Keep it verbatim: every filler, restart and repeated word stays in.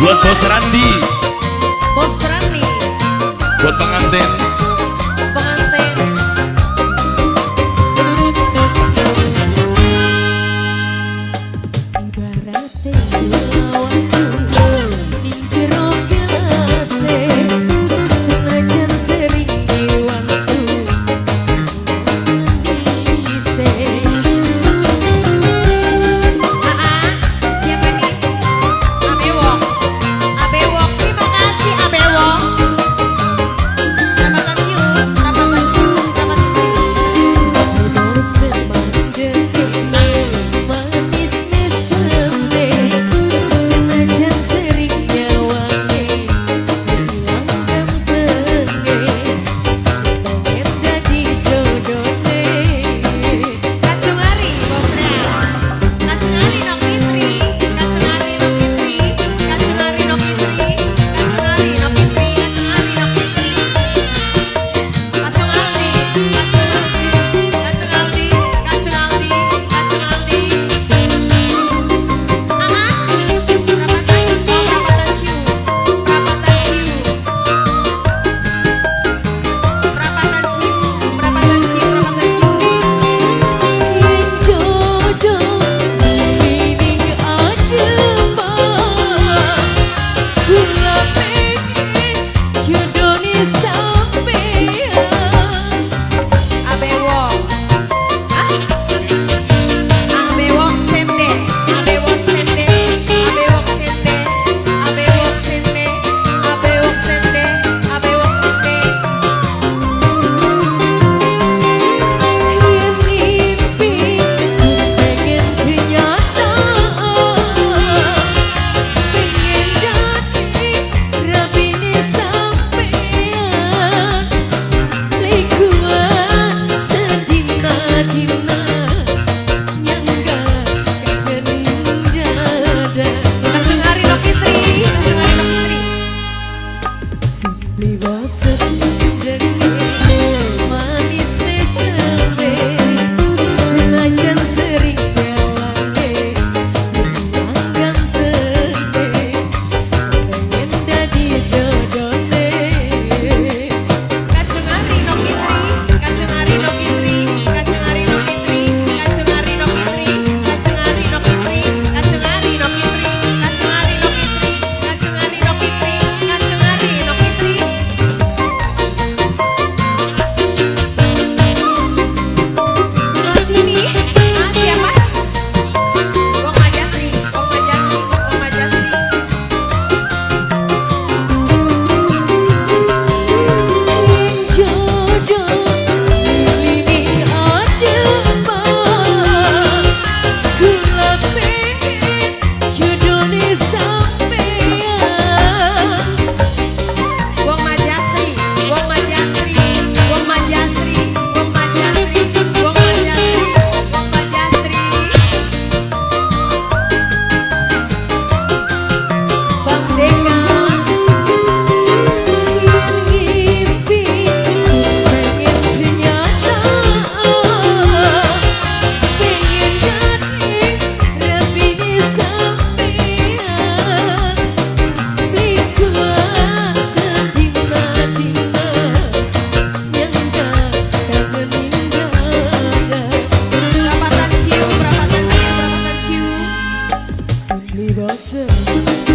Buat Bos Randi, Bos Rani, buat pengantin. pengantin. Ibaratnya waktu di jero gelase, senajan sering waktu ngise. Ah, siapa nih? Abewok, Abewok, terima kasih Abewok. Rapatan yuk, rapatan yuk, rapatan yuk. Manis mesem senajan seringnya wangi hilang ganteng pengen dadi jodone. Kacung Ari bosnya, Kacung Ari no Fitri, Kacung Ari no Fitri, Kacung Ari no Fitri, Kacung Ari no Fitri, Kacung Ari no Fitri, Kacung Aldi, Kacung Aldi, Kacung Aldi, Kacung Aldi, Kacung Aldi. Ah, rapatan, oh rapatan ciu, rapatan ciu, rapatan ciu, rapatan ciu, rapatan ciu. Jodoh ini adema, kula pengen jodohnya sampean. Abewok, ah, Abewok sende, Abewok sende, Abewok sende, Abewok sende, Abewok sende, Abewok sende. Yen mimpi pengen kenyataan, pengen dadi rabine sampean. Lingkungan sedina-dina nyangga kening dada. Kacung Ari no Fitri, Kacung Ari no Fitri. Simply wasep manis meseme senajan seringnya wangi hilang ganteng pengen dadi jodone. Kacung Ari no Fitri, Kacung Ari no Fitri, Kacung Ari no Fitri, Kacung Ari no Fitri, Kacung Ari no Fitri, Kacung Ari no Fitri, Kacung Ari no Fitri, Kacung Ari no Fitri, Kacung Ari no Fitri. Sebelah sini, ah siapa? Wong Majasri, Wong Majasri, Wong Majasri. Jodoh ini adema, kula pengen jodohnya sampean. Wong Majasri, Wong Majasri, Wong Majasri, Wong Majasri, Wong Majasri, Wong Majasri. Bang Deka, mimpi pengen kenyataan, pengen dadi rabine sampean. Lingkungan sedina-dina nyangga kening dada. Rapatan ciu, rapatan ciu, rapatan ciu. Simply wasep